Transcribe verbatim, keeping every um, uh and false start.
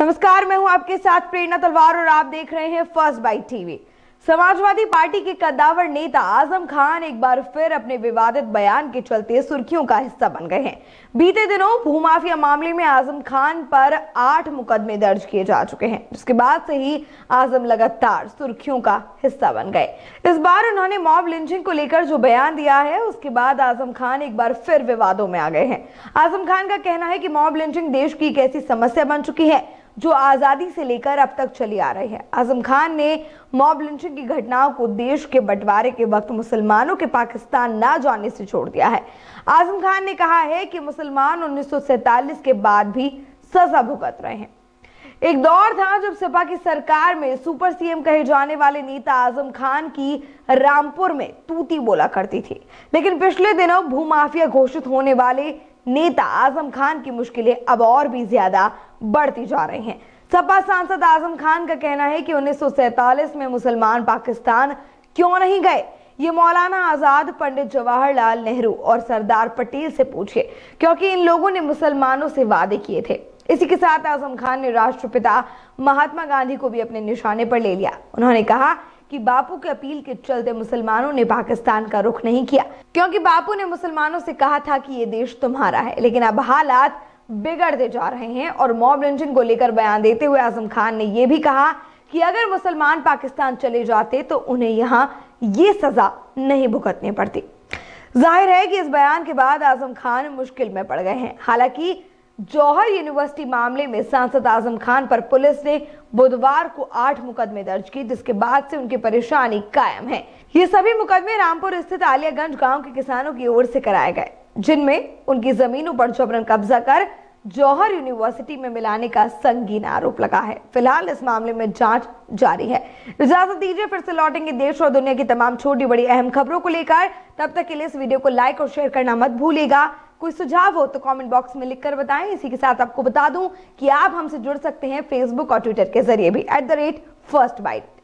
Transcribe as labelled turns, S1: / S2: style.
S1: नमस्कार, मैं हूं आपके साथ प्रेरणा तलवार और आप देख रहे हैं first bite TV. Samajwadi party के कद्दावर नेता आजम खान एक बार फिर अपने विवादित बयान के चलते सुर्खियों का हिस्सा बन गए हैं। बीते दिनों भूमाफिया मामले में आजम खान पर आठ मुकदमे दर्ज किए जा चुके हैं, जिसके बाद से ही आजम लगातार सुर्खियों का हिस्सा बन गए। इस बार उन्होंने मॉब लिंचिंग को लेकर जो बयान दिया है, उसके बाद आजम खान एक बार फिर विवादों में आ गए हैं। आजम खान का कहना है कि मॉब लिंचिंग देश की एक ऐसी समस्या बन चुकी है जो आजादी से लेकर अब तक चली आ रही है। आजम खान ने मॉब लिंचिंग की घटनाओं को देश के बंटवारे के वक्त मुसलमानों के पाकिस्तान न जाने से छोड़ दिया है। आजम खान ने कहा है कि मुसलमान उन्नीस सौ सैतालीस के बाद भी सजा भुगत रहे हैं। एक दौर था जब सपा की सरकार में सुपर सीएम कहे जाने वाले नेता आजम खान की रामपुर में तूती बोला करती थी, लेकिन पिछले दिनों भूमाफिया घोषित होने वाले नेता आजम खान की मुश्किलें अब और भी ज्यादा बढ़ती जा रही हैं। सपा सांसद आजम खान का कहना है कि उन्नीस सौ सैतालीस में मुसलमान पाकिस्तान क्यों नहीं गए, ये मौलाना आजाद, पंडित जवाहरलाल नेहरू और सरदार पटेल से पूछिए, क्योंकि इन लोगों ने मुसलमानों से वादे किए थे। इसी के साथ आजम खान ने राष्ट्रपिता महात्मा गांधी को भी अपने निशाने पर ले लिया। उन्होंने कहा कि बापू की अपील के चलते मुसलमानों ने पाकिस्तान का रुख नहीं किया, क्योंकि बापू ने मुसलमानों से कहा था कि ये देश तुम्हारा है। लेकिन अब हालात बिगड़ते जा रहे हैं और मॉब लिंचिंग को लेकर बयान देते हुए आजम खान ने यह भी कहा कि अगर मुसलमान पाकिस्तान चले जाते तो उन्हें यहाँ ये सजा नहीं भुगतनी पड़ती। जाहिर है कि इस बयान के बाद आजम खान मुश्किल में पड़ गए हैं। हालांकि जौहर यूनिवर्सिटी मामले में सांसद आजम खान पर पुलिस ने बुधवार को आठ मुकदमे दर्ज किए, जिसके बाद से उनकी परेशानी कायम है। ये सभी मुकदमे रामपुर स्थित आलियागंज गांव के किसानों की ओर से कराए गए, जिनमें उनकी जमीनों पर जबरन कब्जा कर जौहर यूनिवर्सिटी में मिलाने का संगीन आरोप लगा है। फिलहाल इस मामले में जांच जारी है। इजाजत दीजिए, फिर से लौटेंगे देश और दुनिया की तमाम छोटी बड़ी अहम खबरों को लेकर। तब तक के लिए इस वीडियो को लाइक और शेयर करना मत भूलिएगा। कोई सुझाव हो तो कमेंट बॉक्स में लिखकर बताएं। इसी के साथ आपको बता दूं कि आप हमसे जुड़ सकते हैं फेसबुक और ट्विटर के जरिए भी at the rate first bite.